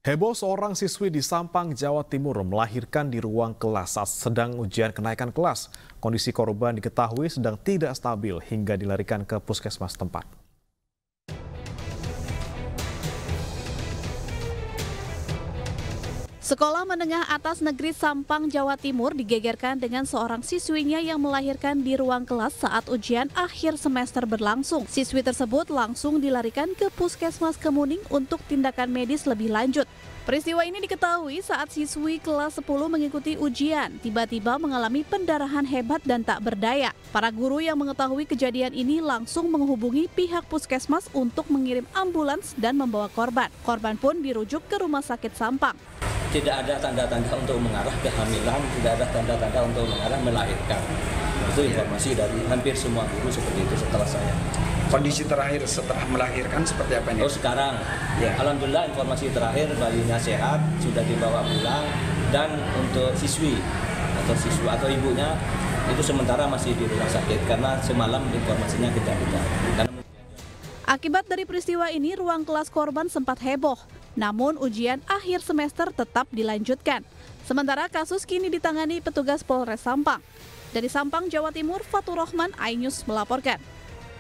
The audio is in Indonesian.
Heboh seorang siswi di Sampang, Jawa Timur melahirkan di ruang kelas saat sedang ujian kenaikan kelas. Kondisi korban diketahui sedang tidak stabil hingga dilarikan ke puskesmas tempat. Sekolah Menengah Atas Negeri Sampang, Jawa Timur digegerkan dengan seorang siswinya yang melahirkan di ruang kelas saat ujian akhir semester berlangsung. Siswi tersebut langsung dilarikan ke Puskesmas Kemuning untuk tindakan medis lebih lanjut. Peristiwa ini diketahui saat siswi kelas 10 mengikuti ujian, tiba-tiba mengalami pendarahan hebat dan tak berdaya. Para guru yang mengetahui kejadian ini langsung menghubungi pihak puskesmas untuk mengirim ambulans dan membawa korban. Korban pun dirujuk ke Rumah Sakit Sampang. Tidak ada tanda-tanda untuk mengarah kehamilan, tidak ada tanda-tanda untuk mengarah melahirkan. Itu informasi dari hampir semua guru seperti itu setelah saya. Kondisi terakhir setelah melahirkan seperti apa ini? Oh sekarang, ya. Alhamdulillah informasi terakhir bayinya sehat, sudah dibawa pulang, dan untuk siswi atau ibunya itu sementara masih di rumah sakit karena semalam informasinya kejang-kejang. Akibat dari peristiwa ini, ruang kelas korban sempat heboh. Namun ujian akhir semester tetap dilanjutkan. Sementara kasus kini ditangani petugas Polres Sampang. Dari Sampang, Jawa Timur, Fatur Rahman, iNews melaporkan.